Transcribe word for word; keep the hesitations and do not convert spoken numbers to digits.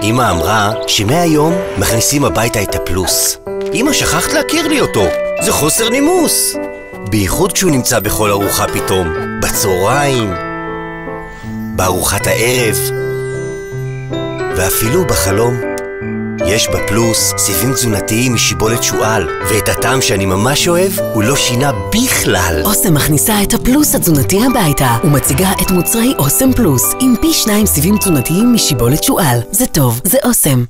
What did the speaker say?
אמא אמרה שמהיום מכניסים הביתה את הפלוס. אמא, שכחת להכיר לי אותו. זה חוסר נימוס. בייחוד כשהוא נמצא בכל ארוחה פתאום. בצהריים, בארוחת הערב, ואפילו בחלום. יש בפלוס סיבים תזונתיים משיבולת שועל, ואת הטעם שאני ממש אוהב הוא לא שינה בכלל. אוסם מכניסה את הפלוס התזונתי הביתה ומציגה את מוצרי אוסם פלוס עם פי שניים סיבים תזונתיים משיבולת שועל. זה טוב, זה אוסם.